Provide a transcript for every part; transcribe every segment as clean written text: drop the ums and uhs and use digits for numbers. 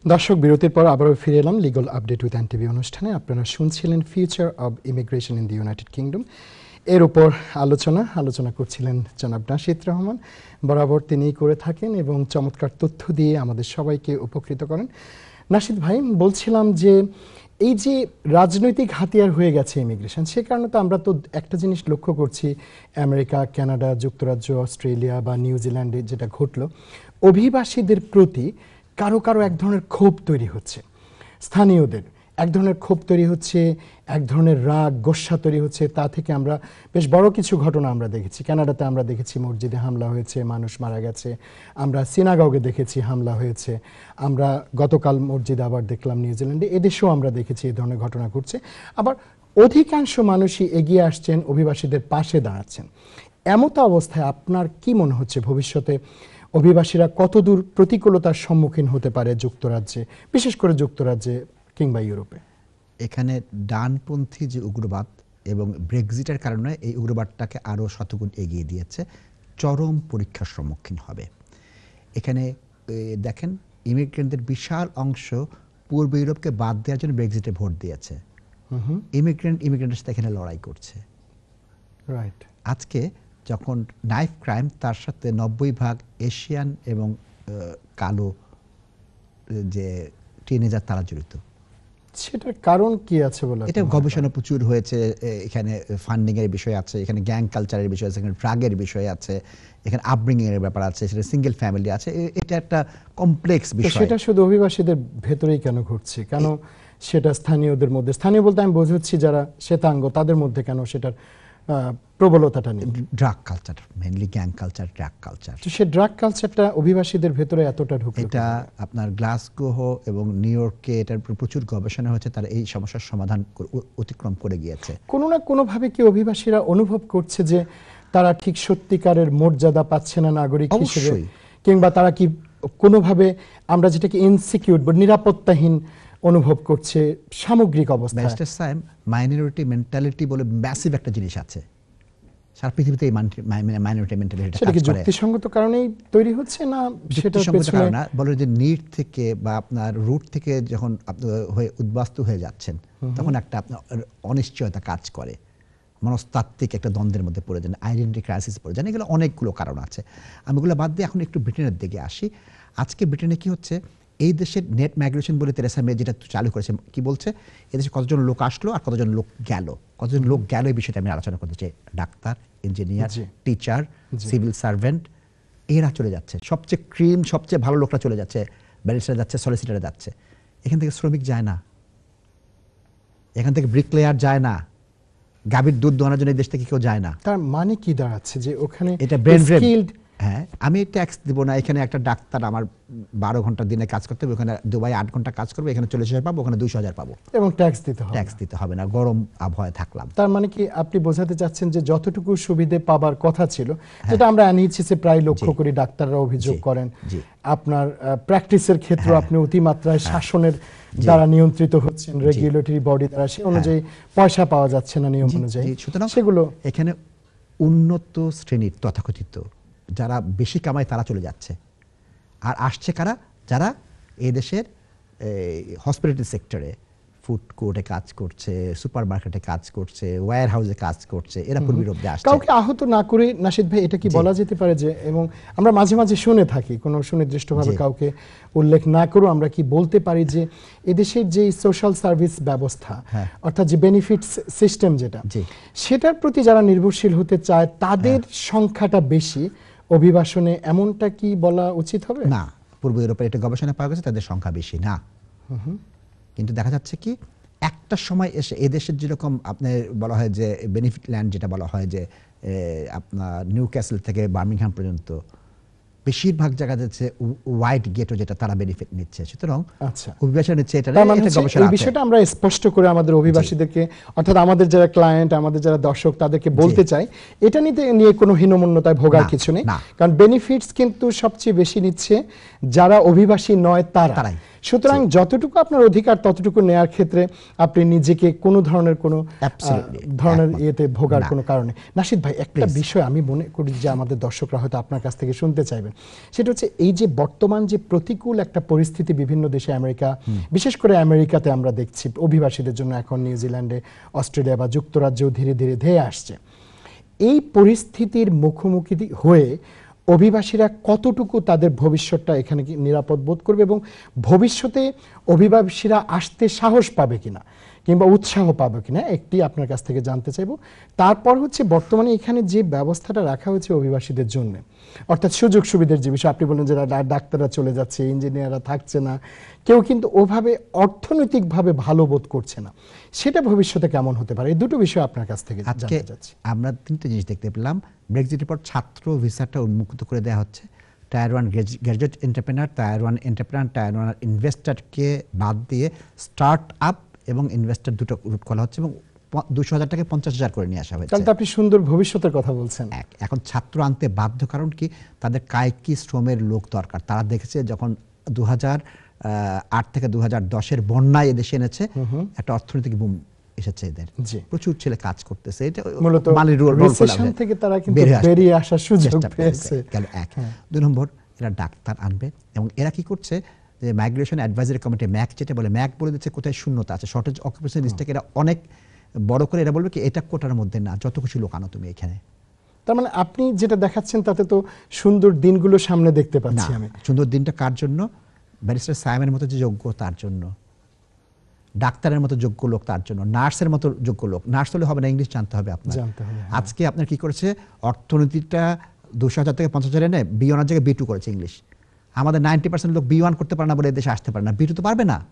দর্শক বিরতির পর আবারও ফিরে এলাম লিগ্যাল আপডেট উইথ এনটিভি অনুষ্ঠানে। আপনারা শুনছিলেন future of immigration in the United Kingdom এর উপর আলোচনা করছিলেন জনাব নাশিদ রহমান। বরাবর তিনিই করে থাকেন এবং চমৎকার তথ্য দিয়ে আমাদের সবাইকে উপকৃত করেন। নাশিদ ভাই, বলছিলাম যে এই যে রাজনৈতিক হাতিয়ার হয়ে গেছে ইমিগ্রেশন, সে কারণে তো আমরা তো একটা জিনিস লক্ষ্য করছি, আমেরিকা, কানাডা, যুক্তরাজ্য, অস্ট্রেলিয়া বা নিউজিল্যান্ডে যেটা ঘটলো, অভিবাসীদের প্রতি কারো কারো এক ধরনের ক্ষোভ তৈরি হচ্ছে, স্থানীয়দের এক ধরনের ক্ষোভ তৈরি হচ্ছে, এক ধরনের রাগ গোস্বা তৈরি হচ্ছে। তা থেকে আমরা বেশ বড় কিছু ঘটনা আমরা দেখেছি। কানাডাতে আমরা দেখেছি মসজিদে হামলা হয়েছে, মানুষ মারা গেছে। আমরা সিনাগগে দেখেছি হামলা হয়েছে। আমরা গতকাল মসজিদে আবার দেখলাম নিউজিল্যান্ডে। এদেশেও আমরা দেখেছি এই ধরনের ঘটনা ঘটছে। আবার অধিকাংশ মানুষই এগিয়ে আসছেন, অভিবাসীদের পাশে দাঁড়াচ্ছেন। এমতো অবস্থায় আপনার কি মনে হচ্ছে ভবিষ্যতে অভিবাসীরা কতদূর প্রতিকূলতার সম্মুখীন হতে পারে যুক্তরাজ্যে, বিশেষ করে যুক্তরাজ্যে কিংবা ইউরোপে? এখানে ডানপন্থী যে উগ্রবাদ এবং ব্রেক্সিটের কারণে এই উগ্রবাদটাকে আরও শতগুণ এগিয়ে দিয়েছে, চরম পরীক্ষার সম্মুখীন হবে। এখানে দেখেন, ইমিগ্রেন্টদের বিশাল অংশ পূর্ব ইউরোপকে বাদ দেওয়ার জন্য ব্রেক্সিটে ভোট দিয়েছে। ইমিগ্রেন্টের সাথে এখানে লড়াই করছে। রাইট। আজকে যখন নাইফ ক্রাইম, তার সাথে 90% এশিয়ান এবং কালো যে টিনেজার তারা জড়িত। সেটার কারণ কি আছে বলে? এটা গবেষণা প্রচুর হয়েছে। এখানে ফান্ডিং এর বিষয় আছে, এখানে গ্যাং কালচারের বিষয় আছে, এখানে ড্রাগের বিষয় আছে, এখানে আপব্রিঙ্গিং এর ব্যাপার আছে, সেটা সিঙ্গেল ফ্যামিলি আছে। এটা একটা কমপ্লেক্স বিষয়। সেটা শুধু অভিবাসীদের ভেতরেই কেন ঘটছে? কেন সেটা স্থানীয়দের মধ্যে, স্থানীয় বলতে আমি বোঝাচ্ছি যারা শ্বেতাঙ্গ, তাদের মধ্যে কেন সেটার প্রবলতাটা নেই? Drug culture, mainly gang culture, drug culture. তো সে ড্রাগ কালচারটা অভিবাসীদের ভেতরে এতটা ঢুকে? এটা আপনার গ্লাসগো এবং নিউ ইয়র্কে এটার প্রচুর গবেষণা হয়েছে, তারা এই সমস্যার সমাধান অতিক্রম করে গিয়েছে। কোনো না কোনোভাবে কি অভিবাসীরা অনুভব করছে যে তারা ঠিক সত্যিকারের মর্যাদা পাচ্ছে না নাগরিক হিসেবে, কিংবা তারা কি কোনোভাবে আমরা যেটাকে ইনসিকিউর বা নিরাপত্তাহীন অনুভব করছে সামগ্রিক অবস্থা? মিস্টার সাইম, মাইনরিটি মেন্টালিটি বলে ম্যাসিভ একটা জিনিস আছে সারা পৃথিবীতে। এই মাইনরিটি মেন্টালিটি সেটা কি যুক্তিসঙ্গত কারণেই তৈরি হচ্ছে না সেটা পেছনে না? বলে যে নিট থেকে বা আপনার রুট থেকে যখন হয়ে উদ্বাস্তু হয়ে যাচ্ছেন, তখন একটা আপনার অনিশ্চয়তা কাজ করে, মনস্তাত্ত্বিক একটা দ্বন্দ্বের মধ্যে পড়ে যান, আইডেন্টিটি ক্রাইসিস পড়ে যান। এগুলো অনেকগুলো কারণ আছে। আমি এগুলো বাদ দিয়ে এখন একটু ব্রিটেনের দিকে আসি। আজকে ব্রিটেনে কি হচ্ছে, এই দেশের নেট মাইগ্রেশন বলে তেরেসা মে যেটা চালু করেছে, কি বলছে, এদেশে কতজন লোক আসলো আর কতজন লোক গেল, কতজন লোক গেল, এই বিষয়টা আমি আলোচনা করতে চাই। Doctor, engineer, teacher, civil servant, এরা চলে যাচ্ছে। সবচেয়ে ক্রিম, সবচেয়ে ভালো লোকরা চলে যাচ্ছে, ব্যারিস্টার যাচ্ছে, সলিসিটারে যাচ্ছে। এখান থেকে শ্রমিক যায় না, এখান থেকে ব্রিকলেয়ার যায় না, গাভীর দুধ দোয়ানোর জন্য এই দেশ থেকে কেউ যায় না। তার মানে কি দাঁড়াচ্ছে যে ওখানে এটা ব্রেন ড্রেন। হ্যাঁ, আমি ট্যাক্স দিব না, এখানে একটা ডাক্তার আমার 12 ঘন্টা দিনে কাজ করতে হবে, ওখানে দুবাই 8 ঘন্টা কাজ করবে, এখানে 40,000 পাবো, ওখানে 200,000 পাবো, এবং ট্যাক্স দিতে হবে। ট্যাক্স দিতে হবে না, গরম আবহাওয়ায় থাকলাম। তার মানে কি আপনি বোঝাতে চাচ্ছেন যে যতটুকু সুবিধে পাবার কথা ছিল, যেটা আমরা এনএইচএসে প্রায় লক্ষ্য করি, ডাক্তাররা অভিযোগ করেন, আপনার প্র্যাকটিসের ক্ষেত্রে আপনি অতিমাত্রায় শাসনের দ্বারা নিয়ন্ত্রিত হচ্ছেন, রেগুলেটরি বডি দ্বারা, সে অনুযায়ী পয়সা পাওয়া যাচ্ছে না নিয়ম অনুযায়ী। সুতরাং সেগুলো এখানে উন্নত শ্রেণীর তথাকথিত যারা বেশি কামায় তারা চলে যাচ্ছে, আর আসছে কারা? যারা এই দেশের হসপিটালিটি সেক্টরে, ফুড কোর্টে কাজ করছে, সুপার মার্কেটে কাজ করছে, ওয়্যার হাউসে কাজ করছে, এরা পূর্ব ইউরোপ দিয়ে আসছে। কাউকে আহত না করে নাশিদ ভাই, এটা কি বলা যেতে পারে যে, এবং আমরা মাঝে মাঝে শুনে থাকি, কোনো সুনির্দিষ্টভাবে কাউকে উল্লেখ না করেও আমরা কি বলতে পারি যে এদেশের যে সোশ্যাল সার্ভিস ব্যবস্থা, অর্থাৎ যে বেনিফিটস সিস্টেম যেটা, সেটার প্রতি যারা নির্ভরশীল হতে চায় তাদের সংখ্যাটা বেশি অভিবাসনে, এমনটা কি বলা উচিত হবে? না, পূর্ব ইউরোপের এটা গবেষণা পাওয়া গেছে, তাদের সংখ্যা বেশি না। কিন্তু দেখা যাচ্ছে কি, একটা সময় এসে এদেশের যেরকম আপনার বলা হয় যে বেনিফিট ল্যান্ড, যেটা বলা হয় যে আপনার নিউ ক্যাসেল থেকে বার্মিংহাম পর্যন্ত বেশিরভাগ জায়গা যাচ্ছে হোয়াইট গেটও, যেটা তারা বেনিফিট নিচ্ছে। সুতরাং অভিবাসন নিচ্ছে, এটা এই বিষয়টা আমরা স্পষ্ট করে আমাদের অভিবাসীদেরকে, অর্থাৎ আমাদের যারা ক্লায়েন্ট, আমাদের যারা দর্শক, তাদেরকে বলতে চাই, এটা নিয়ে কোনো হীনমন্যতায় ভোগার কিছু নেই। কারণ বেনিফিটস কিন্তু সবচেয়ে বেশি নিচ্ছে যারা অভিবাসী নয় তারাই। সুতরাং যতটুকু আপনার অধিকার ততটুকু নেয়ার ক্ষেত্রে আপনি নিজেকে কোনো ধরনের কোনো ধরনের ইয়েতে ভোগার কোনো কারণে। নাশিদ ভাই, একটা বিষয় আমি মনে করি যে আমাদের দর্শকরা হয়তো আপনার কাছ থেকে শুনতে চাইবেন, সেটা হচ্ছে এই যে বর্তমান যে প্রতিকূল একটা পরিস্থিতি বিভিন্ন দেশে, আমেরিকা, বিশেষ করে আমেরিকাতে আমরা দেখছি অভিবাসীদের জন্য এখন নিউজিল্যান্ডে, অস্ট্রেলিয়া বা যুক্তরাজ্যেও ধীরে ধীরে ধেয়ে আসছে। এই পরিস্থিতির মুখোমুখি হয়ে অভিবাসীরা কতটুকু তাদের ভবিষ্যৎটা এখানে কি নিরাপদ বোধ করবে এবং ভবিষ্যতে অভিবাসীরা আসতে সাহস পাবে কিনা কিংবা উৎসাহ পাবে কিনা, একটি আপনার কাছ থেকে জানতে চাইব। তারপর হচ্ছে বর্তমানে এখানে যে ব্যবস্থাটা রাখা হয়েছে অভিবাসীদের জন্য, অর্থাৎ সুযোগ সুবিধার যে বিষয় আপনি বলেন, যারা ডাক্তাররা চলে যাচ্ছে, ইঞ্জিনিয়াররা থাকছে না, কেউ কিন্তু ওভাবে অর্থনৈতিকভাবে ভালো বোধ করছে না, সেটা ভবিষ্যতে কেমন হতে পারে? এই দুটো বিষয় আপনার কাছ থেকে জানতে চাচ্ছি। আমরা তিনটে জিনিস দেখতে পেলাম। ব্রেক্সিটের পর ছাত্র ভিসাটা উন্মুক্ত করে দেওয়া হচ্ছে। Tier 1 graduate entrepreneur, tier 1 entrepreneur, tier 1 ইনভেস্টরকে বাদ দিয়ে স্টার্ট আপ এবং ইনভেস্টর দুটো রুট খোলা হচ্ছে এবং 200,000 টাকা 50,000 করে নিয়ে আসা হয়েছে। তাহলে আপনি সুন্দর ভবিষ্যতের কথা বলছেন। এখন ছাত্র আনতে বাধ্য, কারণ কি তাদের কায়িক শ্রমের লোক দরকার। তারা দেখেছে যখন 2008 থেকে 2010-এর বন্যায় এদেশে এনেছে, একটা অর্থনৈতিক বুম এসেছে, এদের প্রচুর ছেলে কাজ করতেছে। এটা মূলত রিসেশন থেকে তারা কিন্তু বেরিয়ে আসার সুযোগ পেয়েছে। গেল এক। 2 নম্বর, এরা ডাক্তার আনবে এবং এরা কি করছে যে মাইগ্রেশন অ্যাডভাইজারি কমিটি, ম্যাক যেটা বলে, ম্যাক বলে দিচ্ছে কোথায় শূন্যতা আছে, শর্টেজ অকুপেশন লিস্টটাকে এরা অনেক বড় করে এরা বলবে কি এটা কোটার মধ্যে না, যত খুশি লোক আনো তুমি এখানে। তার মানে আপনি যেটা দেখাচ্ছেন তাতে তো সুন্দর দিনগুলো সামনে দেখতে পাচ্ছি আমি। সুন্দর দিনটা কার জন্য? ব্যারিস্টার সায়েমের মতো যে যোগ্য তার জন্য, ডাক্তারের মতো যোগ্য লোক তার জন্য, নার্সের মতো যোগ্য লোক। নার্স হলে হবে না, ইংলিশ জানতে হবে আপনার। আজকে আপনার কি করেছে, অর্থনীতিটা 200,000 থেকে 50,000 এনে B1 এর জায়গায় B2 করেছে ইংলিশ। আমাদের 90% লোক B1 করতে পারে না বলে দেশে আসতে পারে না, B2 তো পারবে না।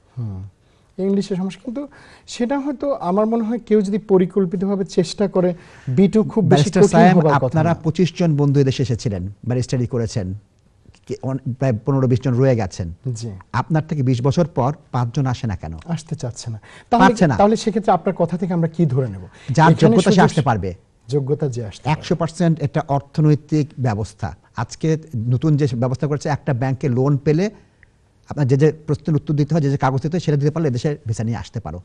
ইংলিশের সমস্যা, কিন্তু সেটা হয়তো আমার মনে হয় কেউ যদি পরিকল্পিতভাবে চেষ্টা করে B2 খুব বেশি কঠিন হবার কথা। আপনারা 25 জন বন্ধু দেশে এসেছিলেন, ব্যারিস্টারি করেছেন, প্রায় 15-20 জন রয়ে গেছেন। আপনার থেকে 20 বছর পর 5 জন আসে না কেন? আসতে চাচ্ছে না। তাহলে সেক্ষেত্রে আপনার কথা থেকে আমরা কি ধরে নেব? যার যোগ্যতা সে আসতে পারবে, যোগ্যতা যে আসতে 100% এটা অর্থনৈতিক ব্যবস্থা। আজকে নতুন যে ব্যবস্থা করেছে, একটা ব্যাংকে লোন পেলে আপনার যে প্রশ্নের উত্তর দিতে হয়, যে কাগজ দিতে হয়, সেটা দিতে পারলে এদেশে ভিসা নিয়ে আসতে পারো।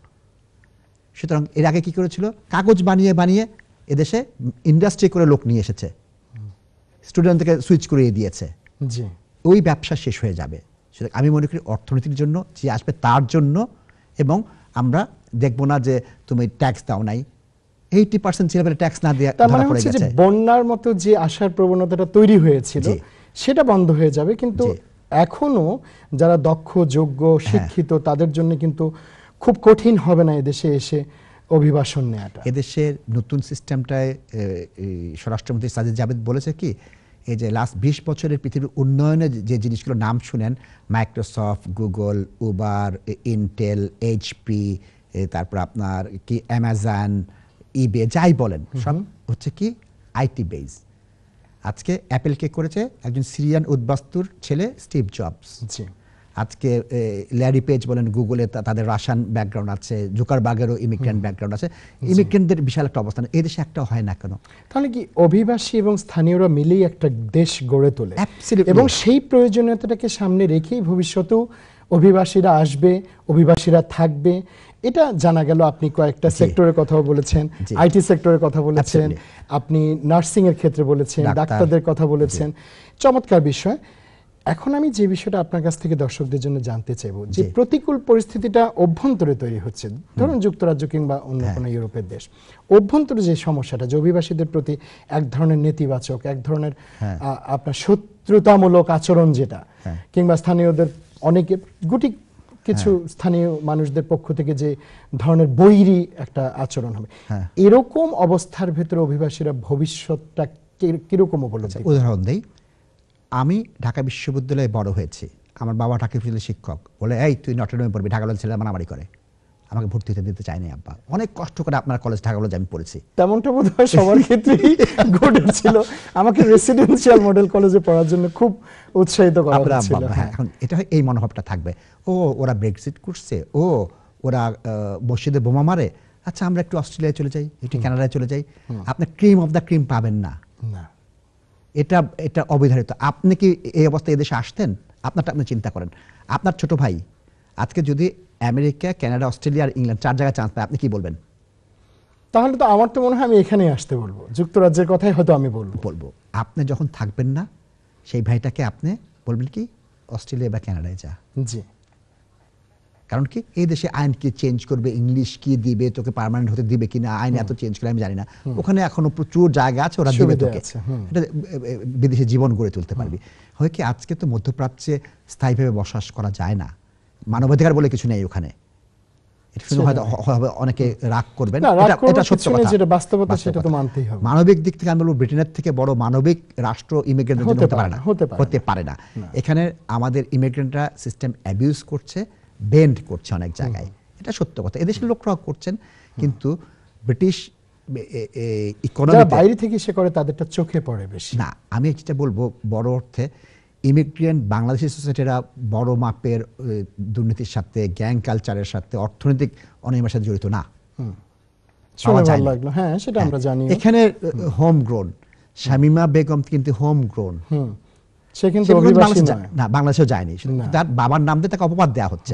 সুতরাং এর আগে কি করেছিল, কাগজ বানিয়ে বানিয়ে এদেশে ইন্ডাস্ট্রি করে লোক নিয়ে এসেছে, স্টুডেন্টদেরকে সুইচ করিয়ে দিয়েছে। ওই ব্যবসা শেষ হয়ে যাবে। সুতরাং আমি মনে করি অর্থনীতির জন্য যে আসবে তার জন্য, এবং আমরা দেখবো না যে তুমি ট্যাক্স দাও নাই, 80% ছেলেপেলে ট্যাক্স না দিয়ে ধরা পড়ে গেছে। বন্যার মতো যে আসার প্রবণতাটা তৈরি হয়েছিল সেটা বন্ধ হয়ে যাবে, কিন্তু এখনো যারা দক্ষ, যোগ্য, শিক্ষিত তাদের জন্য কিন্তু খুব কঠিন হবে না এদেশে এসে অভিবাসন নেওয়াটা। এদেশের নতুন সিস্টেমটায় স্বরাষ্ট্রমন্ত্রী সাজিদ জাভেদ বলেছে কি, এই যে লাস্ট 20 বছরের পৃথিবীর উন্নয়নে যে জিনিসগুলো নাম শুনেন, Microsoft, Google, Uber, Intel, HP, তারপর আপনার কি অ্যামাজন, ইবে, যাই বলেন, সব হচ্ছে কি আইটি বেস। আজকে অ্যাপেল কে করেছে একজন সিরিয়ান উদ্বাস্তুর ছেলে স্টিভ জবস। আজকে ল্যারি পেজ বলেন গুগলে, তাদের রাশিয়ান ব্যাকগ্রাউন্ড আছে, জুকারবার্গেরও ইমিগ্রেন্ট ব্যাকগ্রাউন্ড আছে। ইমিগ্রেন্টদের বিশাল একটা অবস্থান, এই দেশে একটা হয় না কেন? তাহলে কি অভিবাসী এবং স্থানীয়রা মিলেই একটা দেশ গড়ে তোলে, এবং সেই প্রয়োজনীয়তাটাকে সামনে রেখেই ভবিষ্যতেও অভিবাসীরা আসবে, অভিবাসীরা থাকবে। এটা জানা গেল। আপনি কয়েকটা সেক্টরের কথাও বলেছেন, আইটি সেক্টরের কথা বলেছেন, আপনি নার্সিং এর ক্ষেত্রে বলেছেন, ডাক্তারদের কথা বলেছেন, চমৎকার বিষয়। এখন আমি যে বিষয়টা আপনার কাছ থেকে দর্শকদের জন্য জানতে চাইব, যে প্রতিকূল পরিস্থিতিটা অভ্যন্তরে তৈরি হচ্ছে, ধরুন যুক্তরাজ্য কিংবা অন্য কোনো ইউরোপের দেশ, অভ্যন্তরে যে সমস্যাটা, যে অভিবাসীদের প্রতি এক ধরনের নেতিবাচক, এক ধরনের আপনার শত্রুতামূলক আচরণ, যেটা কিংবা স্থানীয়দের অনেকে গুটি কিছু স্থানীয় মানুষদের পক্ষ থেকে যে ধরনের বৈরী একটা আচরণ হবে, এরকম অবস্থার ভেতরে অভিবাসীরা ভবিষ্যৎটা কিরকম উপলব্ধি? উদাহরণ দেই, আমি ঢাকা বিশ্ববিদ্যালয়ে বড় হয়েছি, আমার বাবা ঢাকা বিশ্ববিদ্যালয়ের শিক্ষক, বলে এই তুই নটরডেমে পড়বি, ঢাকা কলেজের ছেলে মারামারি করে, আমাকে ভর্তি হতে দিতে চায়নি আব্বা। অনেক কষ্ট করে আপনার কলেজ, ঢাকা কলেজে আমি পড়েছি। তেমনটা বোধহয় সবার ক্ষেত্রেই ঘটেছিল। আমাকে রেসিডেন্সিয়াল মডেল কলেজে পড়ার জন্য খুব উৎসাহিত করা হয়েছিল। এখন এটা এই মনোভাবটা থাকবে, ও ওরা ব্রেক্সিট করছে, ও ওরা মসজিদে বোমা মারে, আচ্ছা আমরা একটু অস্ট্রেলিয়ায় চলে যাই, একটু কানাডায় চলে যাই। আপনি ক্রিম অফ দ্য ক্রিম পাবেন না, এটা অবিধারিত। আপনি কি এই অবস্থায় এদেশে আসতেন? আপনারটা আপনি চিন্তা করেন, আপনার ছোট ভাই আজকে যদি আমেরিকা, কানাডা, অস্ট্রেলিয়া আর ইংল্যান্ড 4 জায়গায় চান্স পায়, আপনি কি বলবেন? তাহলে তো আমার তো মনে হয় আমি এখানেই আসতে বলবো, যুক্তরাজ্যের কথাই হয়তো আমি বলবো। আপনি যখন থাকবেন না, সেই ভাইটাকে আপনি বলবেন কি অস্ট্রেলিয়া বা কানাডায় যা। জি। কারণ কি এই দেশে আইন কি চেঞ্জ করবে, ইংলিশ কি দিবে, তোকে পার্মানেন্ট হতে দিবে কিনা, আইন এত চেঞ্জ করে আমি জানি না। ওখানে এখনো প্রচুর জায়গা আছে, ওরা দিবে তোকে, এটা বিদেশে জীবন গড়ে তুলতে পারবি। হয় কি আজকে তো মধ্যপ্রাচ্যে স্থায়ীভাবে বসবাস করা যায় না, মানবাধিকার বলে কিছু নেই ওখানে। এটা শুনে হয়তো অনেকে রাগ করবেন, এটা সত্য কথা, যেটা বাস্তবতা সেটা তো মানতেই হবে। মানবিক দিক থেকে আমি বলবো ব্রিটেনের থেকে বড় মানবিক রাষ্ট্র ইমিগ্রেন্টদের জন্য হতে পারে না। এখানে আমাদের ইমিগ্রেন্টরা সিস্টেম অ্যাবিউজ করছে, বেন্ড করছে অনেক জায়গায়, এটা সত্য কথা। এদেশের লোকরাও করছেন, কিন্তু ব্রিটিশ ইকোনমি বাইরে থেকে সে করে তাদেরটা চোখে পড়ে বেশি না। আমি যেটা বলবো বড় অর্থে ইমিগ্রেন্ট বাংলাদেশি সোসাইটিরা বড় মাপের দুর্নীতির সাথে, গ্যাং কালচারের সাথে, অর্থনৈতিক অনিয়মের সাথে জড়িত না। ভালো লাগলো। হ্যাঁ, সেটা আমরা জানি। এখানে হোম গ্রোন শামিমা বেগম কিন্তু হোম গ্রোন, সে কিন্তু অভিবাসী না, বাংলাদেশেও যায়নি, তার বাবার নাম দিয়ে তাকে অপবাদ দেওয়া হচ্ছে।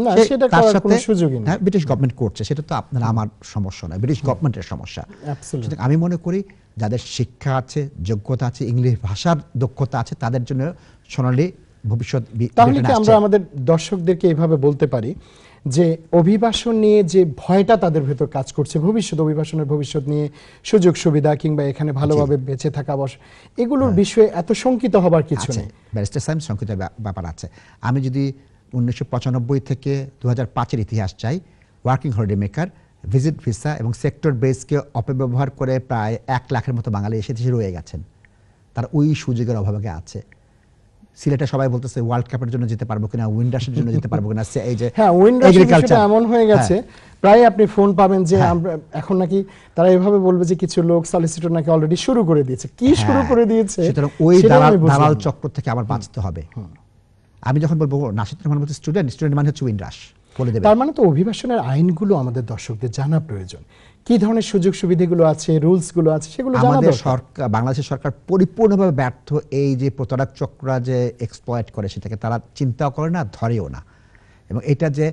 তার সাথে ব্রিটিশ গভর্নমেন্ট করছে, সেটা তো আপনার আমার সমস্যা নয়, ব্রিটিশ গভর্নমেন্টের সমস্যা। আমি মনে করি যাদের শিক্ষা আছে, যোগ্যতা আছে, ইংলিশ ভাষার দক্ষতা আছে, তাদের জন্য সোনালী ভবিষ্যৎ। তাহলে কি আমরা আমাদের দর্শকদেরকে এইভাবে বলতে পারি যে অভিবাসন নিয়ে যে ভয়টা তাদের ভেতর কাজ করছে, ভবিষ্যৎ অভিবাসনের ভবিষ্যৎ নিয়ে সুযোগ সুবিধা কিংবা এখানে ভালোভাবে বেঁচে থাকা এগুলোর বিষয়ে এত শঙ্কিত হবার কিছু নেই। ব্যারিস্টার সাহেব, শঙ্কিত ব্যাপার আছে। আমি যদি 1995 থেকে 2005-এর ইতিহাস চাই, working holiday maker, visit visa এবং সেক্টর বেসকে অপব্যবহার করে প্রায় 1 লাখের মতো বাঙালি এসে দেশে রয়ে গেছেন। তার ওই সুযোগের অভাবে আছে। সিলেটে সবাই বলতেছে ওয়ার্ল্ড কাপের জন্য যেতে পারবো কিনা, উইন্ডাসের জন্য যেতে পারবো কিনা। এই যে এগ্রিকালচার এমন হয়ে গেছে, প্রায় আপনি ফোন পাবেন যে আমরা এখন নাকি তারা এভাবে বলবে যে কিছু লোক সলিসিটর নাকি অলরেডি শুরু করে দিয়েছে। কি শুরু করে দিয়েছে? সুতরাং ওই দালাল চক্র থেকে আবার বাঁচতে হবে। আমি যখন বলবো নাশিদ রহমান বলতে স্টুডেন্ট মানে হচ্ছে উইন্ডাস বলে দেবে। তার মানে তো অভিবাসনের আইনগুলো আমাদের দর্শকদের জানা প্রয়োজন। কি ধরনের সুযোগ সুবিধাগুলো আছে, রুলস গুলো আছে, সেগুলো জানা আমাদের সরকার, বাংলাদেশের সরকার পরিপূর্ণভাবে ব্যর্থ। এই যে প্রতারক চক্ররা যে এক্সপ্লয়েট করে, সেটাকে তারা চিন্তাও করে না, ধরেও না। এবং এটা যে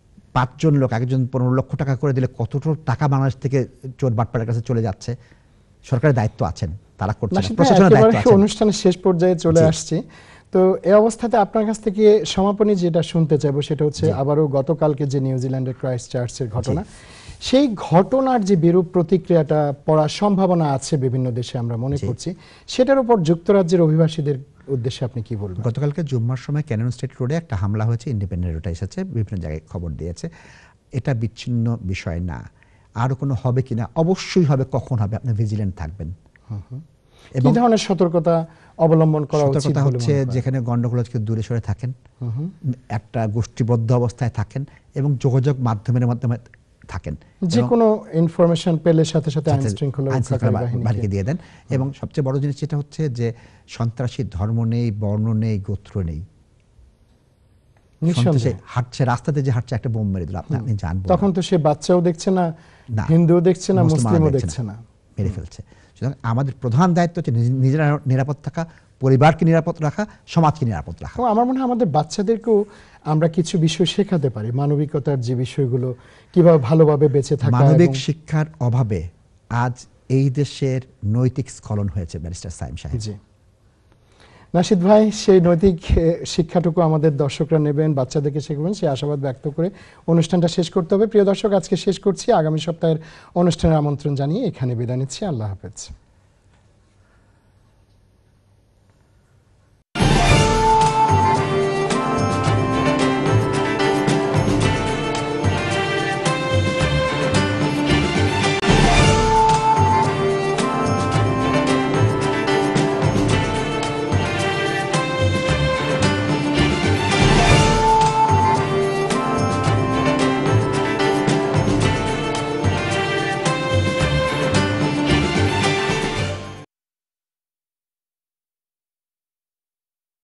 5 জন লোক একজন 15 লক্ষ টাকা করে দিলে কতটা টাকা বাংলাদেশ থেকে চোর বাটপাড়ের কাছে চলে যাচ্ছে, সরকারের দায়িত্ব আছেন, তারা করছে না, প্রশাসনের দায়িত্ব আছে। অনুষ্ঠানের শেষ পর্যায়ে চলে আসছে, তো এই অবস্থাতে আপনার কাছ থেকে সমাপনী যেটা শুনতে চাইবো সেটা হচ্ছে আবারও গতকালকে যে নিউজিল্যান্ডের ক্রাইস্ট চার্চের ঘটনা, সেই ঘটনার যে বিরূপ প্রতিক্রিয়াটা পড়ার সম্ভাবনা আছে বিভিন্ন দেশে আমরা মনে করছি, সেটার উপর যুক্তরাজ্যের অভিবাসীদের উদ্দেশ্যে আপনি কি বলবেন? গতকালকে জুম্মার সময় ক্যানন স্ট্রিট রোডে একটা হামলা হয়েছে, ইন্ডিপেন্ডেন্ট রোডে এসেছে, বিভিন্ন জায়গায় খবর দিয়েছে। এটা বিচ্ছিন্ন বিষয় না। আর কোনো হবে কিনা, অবশ্যই হবে। কখন হবে, আপনি ভিজিল্যান্ট থাকবেন। কি ধরনের সতর্কতা অবলম্বন করা উচিত? সতর্কতা হচ্ছে যেখানে গন্ডগোল হচ্ছে দূরে সরে থাকেন, একটা গোষ্ঠীবদ্ধ অবস্থায় থাকেন এবং যোগাযোগ মাধ্যমের মাধ্যমে থাকেন। যে কোনো ইনফরমেশন পেলে সাথে সাথে আইন শৃঙ্খলা বাহিনীকে দিয়ে দেন। এবং সবচেয়ে বড় জিনিস যেটা হচ্ছে যে সন্ত্রাসী ধর্ম নেই, বর্ণ নেই, গোত্র নেই। হাঁটছে, রাস্তাতে যে হাঁটছে একটা বোম মেরে দিল, আপনি জানবেন তখন তো সে বাচ্চাও দেখছে না, হিন্দুও দেখছে না, মুসলিমও দেখছে না, মেরে ফেলছে। সুতরাং আমাদের প্রধান দায়িত্ব হচ্ছে নিজেরা নিরাপদ থাকা, পরিবারকে নিরাপদ রাখা, সমাজকে নিরাপদ রাখা। আমার মনে হয় আমাদের বাচ্চাদেরকেও আমরা কিছু বিষয় শেখাতে পারি, মানবিকতার যে বিষয়গুলো, কিভাবে ভালোভাবে বেঁচে থাকা। মানবিক শিক্ষার অভাবে আজ এই দেশের নৈতিক স্খলন হয়েছে ব্যারিস্টার সাইম সাহেব। জি নাশিদ ভাই, সেই নৈতিক শিক্ষাটুকু আমাদের দর্শকরা নেবেন, বাচ্চাদেরকে শেখাবেন, সেই আশাবাদ ব্যক্ত করে অনুষ্ঠানটা শেষ করতে হবে। প্রিয় দর্শক, আজকে শেষ করছি। আগামী সপ্তাহের অনুষ্ঠানের আমন্ত্রণ জানিয়ে এখানে বিদায় নিচ্ছি। আল্লাহ হাফেজ।